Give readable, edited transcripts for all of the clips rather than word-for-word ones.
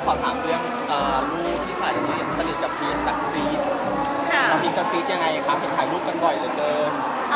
ขอถามเรื่องรูปที่ถ่ายตรงนี้สนิทกับพีชซักซีดค่ะพีชซักซีดยังไงครับเห็นถ่ายรูปกันบ่อยเหลือเกิน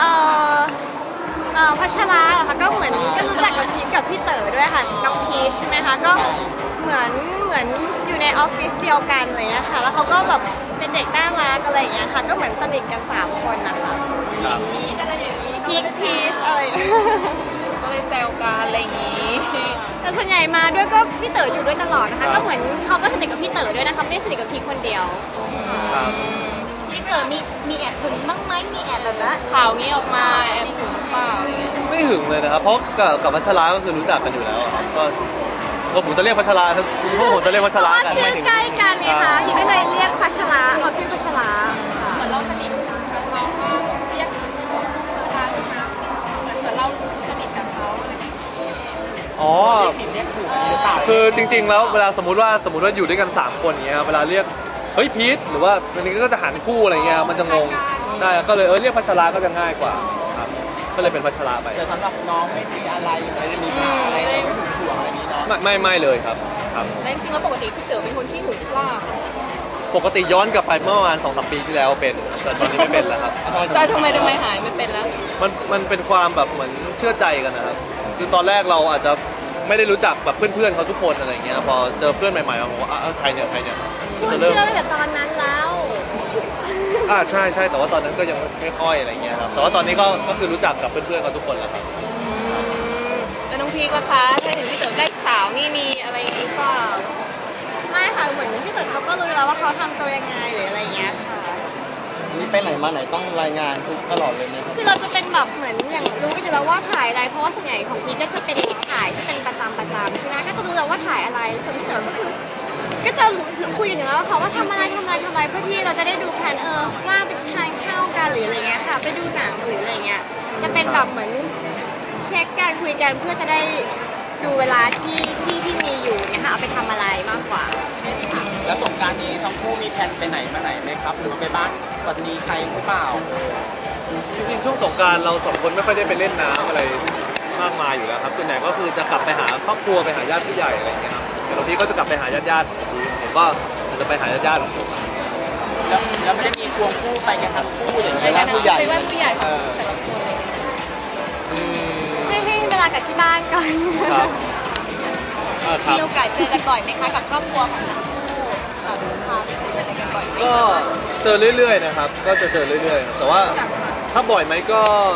พัชราเหรอคะก็เหมือนก็รู้จักกับพีชกับพี่เต๋อด้วยค่ะน้องพีชใช่ไหมคะก็เหมือนอยู่ในออฟฟิศเดียวกันอะไรอย่างเงี้ยค่ะแล้วเขาก็แบบเป็นเด็กน่ารักอะไรอย่างเงี้ยค่ะก็เหมือนสนิทกัน3 คนนะคะพีชอะไรอย่างงี้พีชอะไรก็เลยแซวกันอะไรอย่างงี้แต่ส่วนใหญ่มาด้วยก็พี่เต๋ออยู่ด้วยตลอดนะคะก็เหมือนเขาก็สนิทกับพี่เต๋อด้วยนะคะไม่ได้สนิทกับพีชคนเดียวพี่เต๋อมีแอบหึงบ้างไหมมีแอบแบบว่าข่าวนี้ออกมาแอบหึงเปล่าอะไรเงี้ยไม่หึงเลยนะครับเพราะกับพัชราก็คือรู้จักกันอยู่แล้วก็ผมจะเรียกพัชราพวกผมจะเรียกพัชรากันชื่อใกล้กันไงคะพี่ก็เลยเรียกพัชราเขาชื่อพัชราเหมือนเราสนิทเราก็เรียกพัชราใช่ไหมเหมือนเราสนิทกับเขาอะไรอย่างเงี้ยอ๋อเรียกถูกหรือเปล่าคือจริงๆแล้วเวลาสมมติว่าอยู่ด้วยกัน3 คนอย่างเงี้ยครับเวลาเรียกเฮ้ยพีทหรือว่าอันนี้ก็จะหันคู่อะไรเงี้ยมันจะงงได้ก็เลยเรียกพัชราก็จะง่ายกว่าครับก็เลยเป็นพัชราไปแต่สำหรับน้องไม่มีอะไรไม่ได้มีปัญหาอะไรไม่ถูกห่วงอะไรนี้เนาะไม่เลยครับแล้วจริงๆแล้วปกติพี่เต๋อเป็นคนที่หึงกล้าปกติย้อนกลับไปเมื่อประมาณ2-3 ปีที่แล้วเป็นแต่ตอนนี้ไม่เป็นแล้วครับแต่ทำไมหายไม่เป็นแล้วมันเป็นความแบบเหมือนเชื่อใจกันนะครับคือตอนแรกเราอาจจะไม่ได้รู้จักแบบเพื่อนเขาทุกคนอะไรเงี้ยพอเจอเพื่อนใหม่ๆผมว่าใครเนี่ยคุณเชื่อตั้งแต่ตอนนั้นแล้วใช่แต่ว่าตอนนั้นก็ยังไม่ค่อยอะไรเงี้ยครับแต่ว่าตอนนี้ก็คือรู้จักกับเพื่อนๆเขาทุกคนแล้วครับแล้วน้องพีก็คะถ้าถึงพี่เต๋อใกล้สาวนี่มีอะไรหรือเปล่าไม่ค่ะเหมือนพี่เต๋อเขาก็รู้แล้วว่าเขาทำตัวยังไงหรืออะไรเงี้ยค่ะนี่ไปไหนมาไหนต้องรายงานทุกตลอดเลยไหมคือเราจะเป็นแบบเหมือนอย่างรู้กันอยู่แล้วว่าถ่ายอะไรเพราะว่าส่วนใหญ่ของพีก็จะเป็นถ่ายที่เป็นประจำใช่ไหมก็จะรู้แล้วว่าถ่ายอะไรส่วนพี่เต๋อก็คือก็จะคุยกันอยู่แล้วว่าทำอะไรเพื่อที่เราจะได้ดูแผนว่าไปทานข้าวกันหรืออะไรเงี้ยค่ะไปดูหนังหรืออะไรเงี้ยจะเป็นแบบเหมือนเช็คการคุยกันเพื่อจะได้ดูเวลาที่มีอยู่เนี่ยค่ะเอาไปทำอะไรมากกว่าแล้วสงกรานต์นี้ทั้งคู่มีแผนไปไหนมาไหนไหมครับหรือไปบ้านวันนี้ใครหรือเปล่าจริงๆช่วงสงกรานต์เรา2 คนไม่ค่อยได้ไปเล่นน้ำอะไรมากมายอยู่แล้วครับส่วนใหญ่ก็คือจะกลับไปหาครอบครัวไปหาญาติผู้ใหญ่อะไรอย่างเงี้ยครับแต่บางทีก็จะกลับไปหาญาติผมก็จะไปหาญาติของผมแล้วไม่ได้มีควงคู่ไปกันทั้งคู่อย่างเงี้ยนะผู้ใหญ่ไปบ้านผู้ใหญ่ของแต่ละคนเลยให้เวลากับที่บ้านก่อนครับมีโอกาสเจอกันบ่อยไหมคะกับครอบครัวของทั้งคู่ค่ะเจอกันบ่อยก็เจอเรื่อยๆนะครับก็จะเจอเรื่อยๆแต่ว่าถ้าบ่อยไหมก็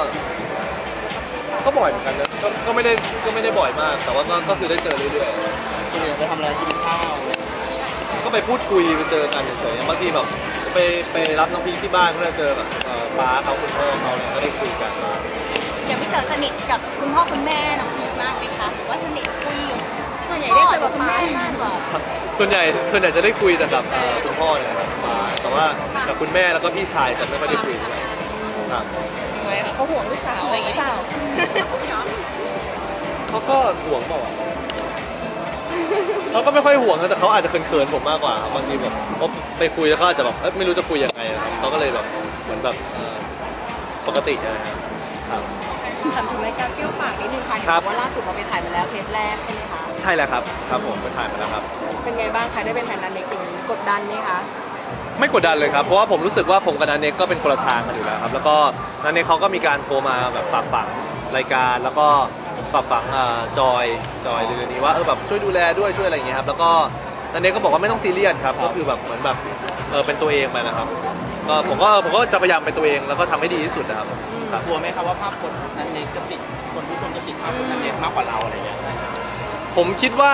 บ่อยเหมือนกันนะก็ไม่ได้บ่อยมากแต่ว่าก็คือได้เจอเรื่อยๆส่วนใหญ่จะทำอะไรกินข้าวก็ไปพูดคุยไปเจอกันเฉยๆบางทีแบบไปรับน้องพีที่บ้านก็จะเจอแบบป้าเขาคุณพ่อเขาเนี่ยก็ได้คุยกันอย่างพี่เต๋อสนิทกับคุณพ่อคุณแม่น้องพีมากไหมคะหรือว่าสนิทคุยส่วนใหญ่ได้เจอกับคุณแม่มากกว่าส่วนใหญ่จะได้คุยแต่กับคุณพ่อเนี่ยแต่ว่ากับคุณแม่แล้วก็พี่ชายจะไม่ค่อยได้คุยครับเขาห่วงลูกสาวอะไรอย่างเงี้ยเขาก็ห่วงเปล่าเขาก็ไม่ค่อยห่วงนะแต่เขาอาจจะเขินๆผมมากกว่าบางทีแบบเขาไปคุยแล้วเขาอาจจะแบบไม่รู้จะคุยยังไงครับเขาก็เลยแบบเหมือนแบบปกตินะครับถามถึงรายการเกี่ยวปากนิดนึงค่ะว่าล่าสุดเราไปถ่ายมาแล้วเทปแรกใช่ไหมคะใช่แล้วครับผมไปถ่ายมาแล้วครับเป็นไงบ้างคะได้เป็นถ่ายนันเน็กอย่างนี้กดดันไหมคะไม่กดดันเลยครับเพราะว่าผมรู้สึกว่าผมกับนันเน็กก็เป็นคนละทางกันอยู่แล้วครับแล้วก็นันเน็กเขาก็มีการโทรมาแบบฝากฝังรายการแล้วก็ฝากฝังจอยเดือนนี้ว่าแบบช่วยดูแลด้วยช่วยอะไรอย่างเงี้ยครับแล้วก็นันเน็กก็บอกว่าไม่ต้องซีเรียสครับก็คือแบบเหมือนแบบเป็นตัวเองไปนะครับก็ผมก็จะพยายามเป็นตัวเองแล้วก็ทำให้ดีที่สุดนะครับกลัวไหมครับว่าภาพคนนันเน็กจะติดคนผู้ชมจะติดภาพคนนันเน็กมากกว่าเราอะไรเงี้ยผมคิดว่า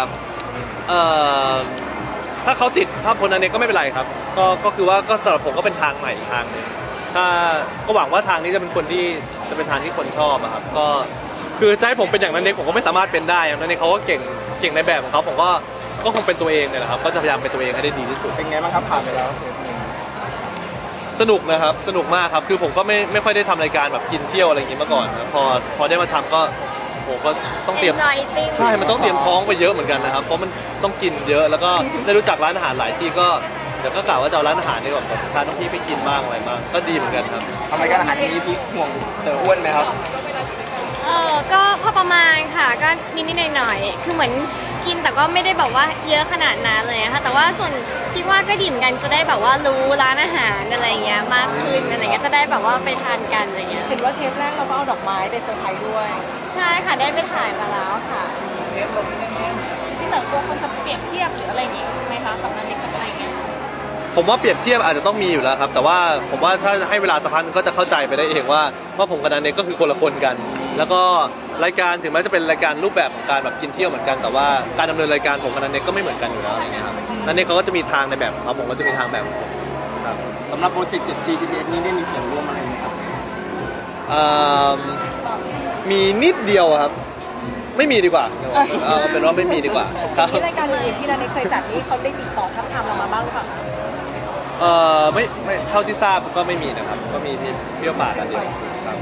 ถ้าเขาติดภาพคนนันเน็กก็ไม่เป็นไรครับก็คือว่าก็สำหรับผมก็เป็นทางใหม่ทางนึงก็หวังว่าทางนี้จะเป็นคนที่จะเป็นทางที่คนชอบครับก็คือจะให้ผมเป็นอย่างนั้นเองผมก็ไม่สามารถเป็นได้อย่างนั้นเองเขาก็เก่งในแบบของเขาผมก็คงเป็นตัวเองเนี่ยแหละครับก็จะพยายามเป็นตัวเองให้ได้ดีที่สุดเป็นไงบ้างครับผ่านไปแล้วสนุกนะครับสนุกมากครับคือผมก็ไม่ค่อยได้ทำรายการแบบกินเที่ยวอะไรอย่างงี้มาก่อนนะพอได้มาทำก็ผมก็ต้องเตรียมใช่มันต้องเตรียมท้องไปเยอะเหมือนกันนะครับเพราะมันต้องกินเยอะแล้วก็ได้รู้จักร้านอาหารหลายที่ก็เดี๋ยวก็กล่าวว่าจะเอาร้านอาหารนี่แบบพาน้องพี่ไปกินบ้างอะไรบ้างก็ดีเหมือนกันครับทำรายการอาหารนี้พี่ห่วงเต๋ออ้วนไหมครับก็พอประมาณค่ะก็นิดๆหน่อยๆคือเหมือนกินแต่ก็ไม่ได้แบบว่าเยอะขนาดนั้นเลยนะคะแต่ว่าส่วนพี่ว่าก็ดิ่มกันจะได้แบบว่ารู้ร้านอาหารอะไรเงี้ยมากขึ้นอะไรเงี้ยจะได้แบบว่าไปทานกันอะไรเงี้ยเห็นว่าเทปแรกเราก็เอาดอกไม้ไปเซอร์ไพรส์ด้วยใช่ค่ะได้ไปถ่ายมาแล้วค่ะที่เหลือตัวคนจะเปรียบเทียบหรืออะไรอย่างงี้ไหมคะกับนันเน็กกับอะไรเงี้ยผมว่าเปรียบเทียบอาจจะต้องมีอยู่แล้วครับแต่ว่าผมว่าถ้าให้เวลาสักพักนึงก็จะเข้าใจไปได้เองว่าผมกับนันเน็กก็คือคนละคนกัน แล้วก็รายการถึงแม้จะเป็นรายการรูปแบบของการแบบกินเที่ยวเหมือนกันแต่ว่าการดำเนินรายการผมกับนันเน็กก็ไม่เหมือนกันอยู่แล้วอะไรเงี้ยครับนันเน็กเขาก็จะมีทางในแบบของเขาผมก็จะมีทางแบบของผมครับสำหรับโปรเจกต์ 7 ปี GDS นี้ได้มีส่วนร่วมอะไรไหมครับเอิ่มมีนิดเดียวครับ ไม่มีดีกว่าเอาเป็นว่าไม่มีดีกว่าครับที่รายการอื่นๆที่นันเน็กเคยจัดนี่เขาได้ติดต่อทับทามเรามาบ้างหรือเปล่าไม่เท่าที่ทราบก็ไม่มีนะครับก็มีเที่ยวป่ากันเดียวครับ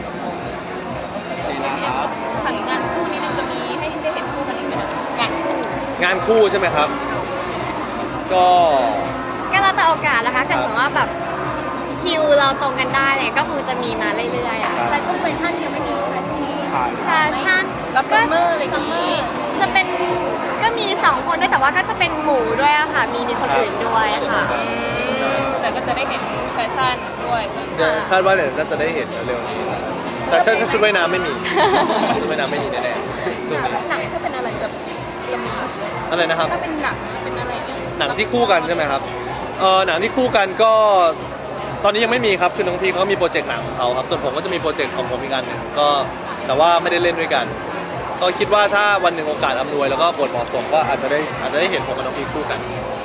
ถามงานคู่นี้มันจะมีให้ได้เห็นคู่กันอีกไหมคะงานคู่งานคู่ใช่ไหมครับ ก็ก็แล้วแต่โอกาสนะคะแต่สมมติว่าแบบคิวเราตรงกันได้เนี่ยก็คงจะมีมาเรื่อยๆอะแต่ช่วงแฟชั่นยังไม่มีใช่ไหมช่วงนี้แฟชั่นกับซัมเมอร์อะไรอย่างงี้จะเป็นก็มี2คนด้วยแต่ว่าก็จะเป็นหมู่ด้วยอะค่ะมีคนอื่นด้วยค่ะแต่ก็จะได้เห็นแฟชั่นด้วยเดี๋ยวคาดว่าเดี๋ยวน่าจะได้เห็นเร็วๆนี้แต่ถ้าชุดว่ายน้ำไม่มีชุดว่ายน้ำไม่มีแน่ๆช่วงนี้หนังถ้าเป็นอะไรจะมีอะไรนะครับถ้าเป็นหนังเป็นอะไรเนี่ยหนังที่คู่กันใช่ไหมครับหนังที่คู่กันก็ตอนนี้ยังไม่มีครับคือน้องพีเขามีโปรเจกต์หนังของเขาครับส่วนผมก็จะมีโปรเจกต์ของผมอีกอันหนึ่งก็แต่ว่าไม่ได้เล่นด้วยกัน ก็คิดว่าถ้าวันหนึ่งโอกาสอำนวยแล้วก็บทเหมาะสมก็อาจจะได้เห็นผมกับน้องพีคู่กัน